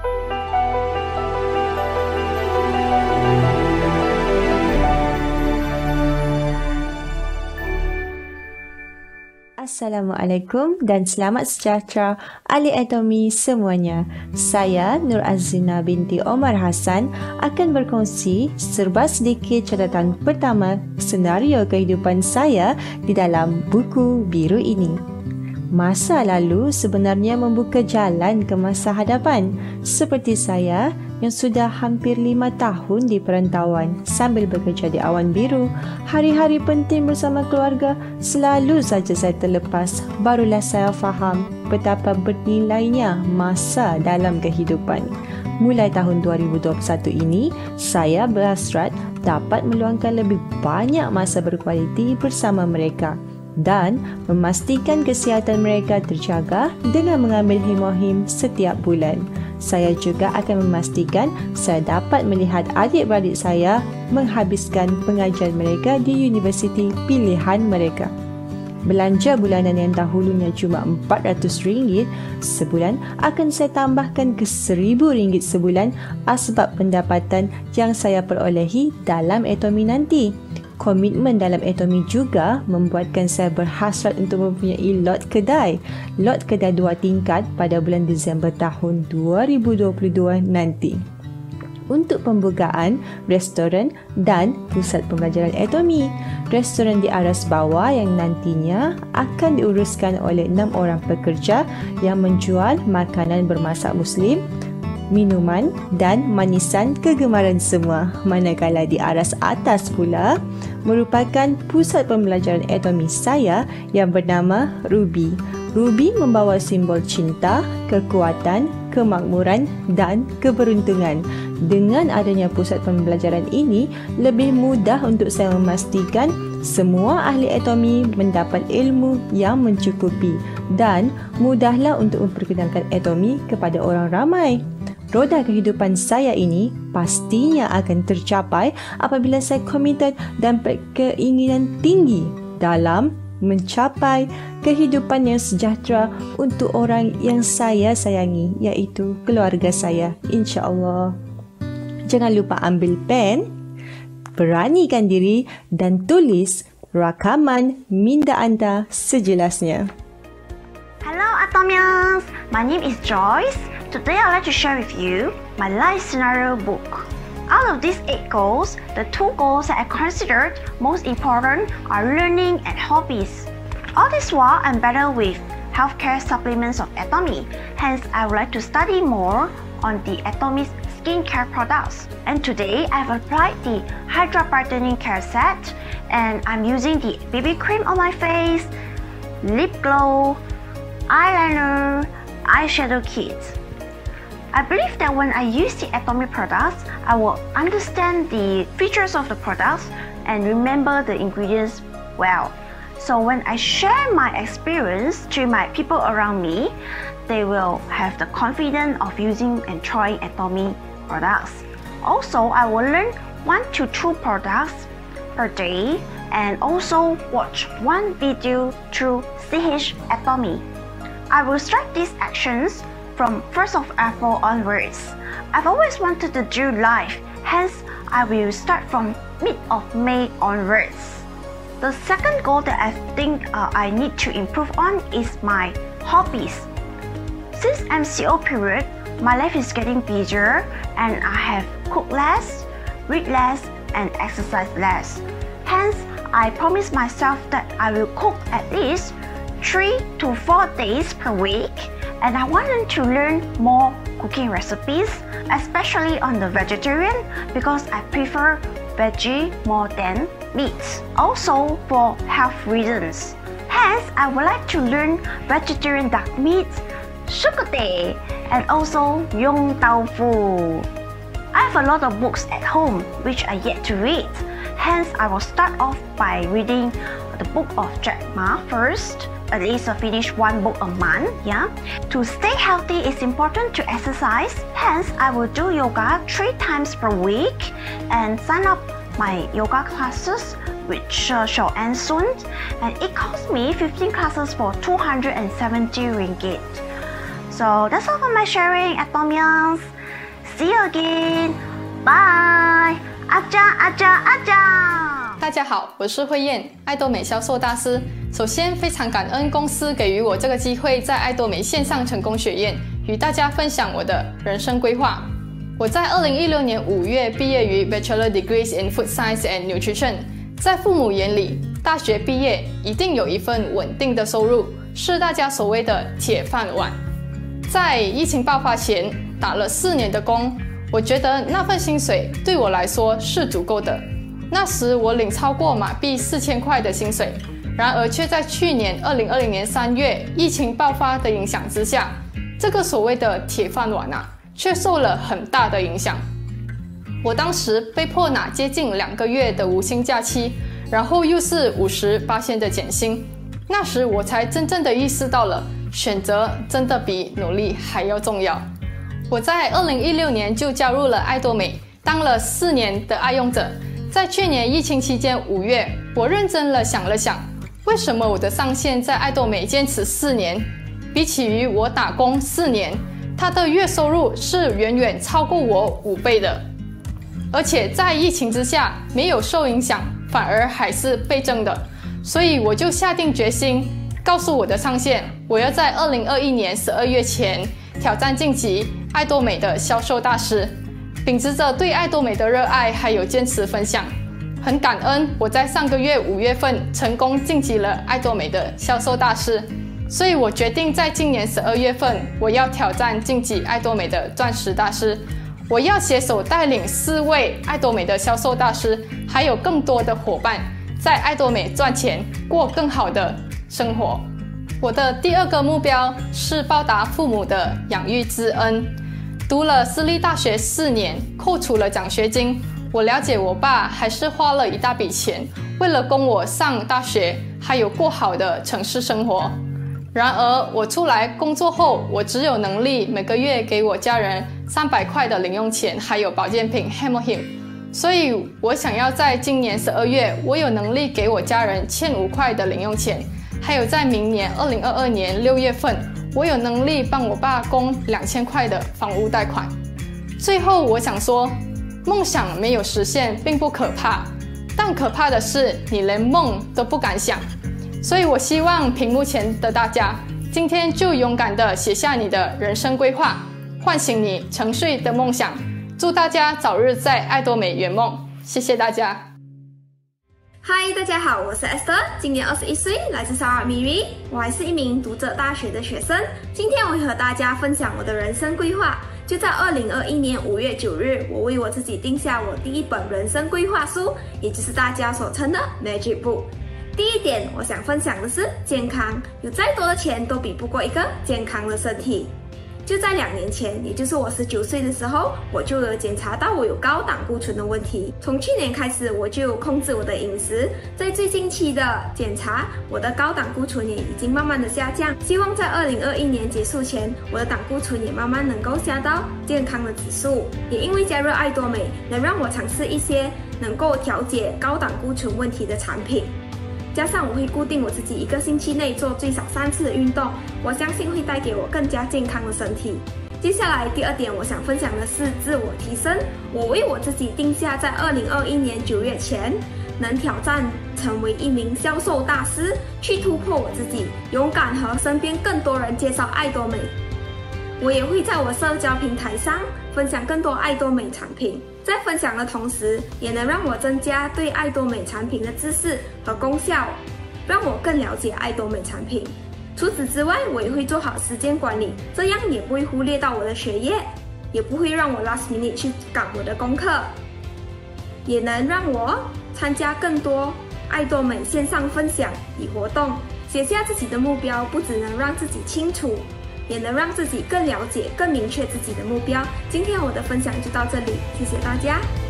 Assalamualaikum dan selamat sejahtera ahli atomi semuanya. Saya Nur Azina binti Omar Hassan akan berkongsi serba sedikit catatan pertama senario kehidupan saya di dalam buku biru ini. Masa lalu sebenarnya membuka jalan ke masa hadapan. Seperti saya yang sudah hampir 5 tahun di perantauan sambil bekerja di awan biru, hari-hari penting bersama keluarga selalu saja saya terlepas. Barulah saya faham betapa bernilainya masa dalam kehidupan. Mulai tahun 2021 ini, saya berhasrat dapat meluangkan lebih banyak masa berkualiti bersama mereka dan memastikan kesihatan mereka terjaga dengan mengambil himohim setiap bulan. Saya juga akan memastikan saya dapat melihat adik-beradik saya menghabiskan pengajian mereka di universiti pilihan mereka. Belanja bulanan yang dahulunya cuma RM400 sebulan akan saya tambahkan ke RM1,000 sebulan asbab pendapatan yang saya perolehi dalam atomi nanti. Komitmen dalam atomi juga membuatkan saya berhasrat untuk mempunyai lot kedai 2 tingkat pada bulan Disember tahun 2022 nanti. Untuk pembukaan restoran dan pusat pembelajaran atomi. Restoran di aras bawah yang nantinya akan diuruskan oleh 6 orang pekerja yang menjual makanan bermasak Muslim, minuman dan manisan kegemaran semua. Manakala di aras atas pula merupakan pusat pembelajaran atomi saya yang bernama Ruby. Ruby membawa simbol cinta, kekuatan, kemakmuran dan keberuntungan. Dengan adanya pusat pembelajaran ini, lebih mudah untuk saya memastikan semua ahli atomi mendapat ilmu yang mencukupi dan mudahlah untuk memperkenalkan atomi kepada orang ramai. Roda kehidupan saya ini pastinya akan tercapai apabila saya komited dan berkeinginan tinggi dalam mencapai kehidupan yang sejahtera untuk orang yang saya sayangi, iaitu keluarga saya, insya-Allah. Jangan lupa ambil pen, beranikan diri dan tulis rakaman minda anda sejelasnya. Hello Atomians, my name is Joyce. Today I'd like to share with you my life scenario book. Out of these 8 goals, the 2 goals that I considered most important are learning and hobbies. All this while, I'm better with healthcare supplements of Atomy. Hence, I would like to study more on the Atomy's skincare products. And today, I've applied the Hydra Brightening Care Set, and I'm using the BB cream on my face, lip glow, eyeliner, eyeshadow kit. I believe that when I use the Atomy products, I will understand the features of the products and remember the ingredients well. So when I share my experience to my people around me, they will have the confidence of using and trying Atomy products. Also, I will learn 1 to 2 products per day and also watch 1 video through CH Atomy. I will start these actions from 1st of April onwards. I've always wanted to do live, hence I will start from mid of May onwards. The second goal that I think I need to improve on is my hobbies. Since MCO period, my life is getting busier and I have cooked less, read less and exercise less. Hence, I promised myself that I will cook at least 3 to 4 days per week. And I wanted to learn more cooking recipes, especially on the vegetarian because I prefer veggie more than meat. Also for health reasons. Hence, I would like to learn vegetarian duck meat, sukute, and also yong tau fu. I have a lot of books at home which I yet to read. Hence, I will start off by reading the book of Jack Ma first. At least finish 1 book a month, yeah. To stay healthy, it's important to exercise. Hence, I will do yoga 3 times per week and sign up my yoga classes, which shall end soon. And it cost me 15 classes for 270 ringgit. So that's all for my sharing, Atomians. See you again. Bye. 阿扎。 大家好，我是慧燕，爱多美销售大师。首先，非常感恩公司给予我这个机会，在爱多美线上成功学院与大家分享我的人生规划。我在2016年5月毕业于 Bachelor Degrees in Food Science and Nutrition。在父母眼里，大学毕业一定有一份稳定的收入，是大家所谓的铁饭碗。在疫情爆发前，打了4年的工。我觉得那份薪水对我来说是足够的。那时我领超过马币4000块的薪水，然而却在去年2020年3月疫情爆发的影响之下，这个所谓的铁饭碗却受了很大的影响。我当时被迫拿接近2个月的无薪假期，然后又是50% 的减薪。那时我才真正的意识到了，选择真的比努力还要重要。我在2016年就加入了爱多美，当了4年的爱用者。在去年疫情期间5月，我认真了想了想，为什么我的上线在爱多美坚持4年，比起于我打工4年，他的月收入是远远超过我5倍的，而且在疫情之下没有受影响，反而还是倍增的。所以我就下定决心，告诉我的上线，我要在2021年12月前挑战晋级爱多美的销售大师，秉持着对爱多美的热爱还有坚持分享。很感恩我在上个月5月份成功晋级了爱多美的销售大师，所以我决定在今年12月份我要挑战晋级爱多美的钻石大师。我要携手带领4位爱多美的销售大师，还有更多的伙伴在爱多美赚钱，过更好的生活。我的第2个目标是报答父母的养育之恩。读了私立大学4年，扣除了奖学金，我了解我爸还是花了一大笔钱，为了供我上大学，还有过好的城市生活。然而我出来工作后，我只有能力每个月给我家人300块的零用钱，还有保健品 Hemohim。所以我想要在今年12月，我有能力给我家人1500块的零用钱，还有在明年2022年6月份，我有能力帮我爸供2000块的房屋贷款。最后我想说，梦想没有实现并不可怕，但可怕的是你连梦都不敢想。所以我希望屏幕前的大家，今天就勇敢地写下你的人生规划，唤醒你沉睡的梦想。祝大家早日在爱多美圆梦，谢谢大家。 嗨，大家好，我是 Esther， 今年21岁，来自沙尔米瑞，我还是一名读着大学的学生。今天我会和大家分享我的人生规划。就在2021年5月9日，我为我自己定下我第1本人生规划书，也就是大家所称的 Magic Book。第1点，我想分享的是健康，有再多的钱都比不过一个健康的身体。就在2年前，也就是我19岁的时候，我就有检查到我有高胆固醇的问题。从去年开始，我就有控制我的饮食，在最近期的检查，我的高胆固醇也已经慢慢的下降。希望在2021年结束前，我的胆固醇也慢慢能够下到健康的指数。也因为加入爱多美，能让我尝试一些能够调节高胆固醇问题的产品。加上我会固定我自己1个星期内做最少3次的运动，我相信会带给我更加健康的身体。接下来第2点，我想分享的是自我提升。我为我自己定下在2021年9月前能挑战成为一名销售大师，去突破我自己，勇敢和身边更多人介绍爱多美。我也会在我社交平台上分享更多爱多美产品，在分享的同时，也能让我增加对爱多美产品的知识和功效，让我更了解爱多美产品。除此之外，我也会做好时间管理，这样也不会忽略到我的学业，也不会让我 last minute 去赶我的功课，也能让我参加更多爱多美线上分享与活动。写下自己的目标，不只能让自己清楚，也能让自己更了解、更明确自己的目标。今天我的分享就到这里，谢谢大家。